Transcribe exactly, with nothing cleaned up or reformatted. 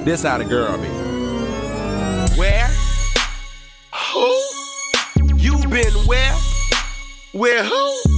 This how the girl be. Where? Who? You been where? Where who?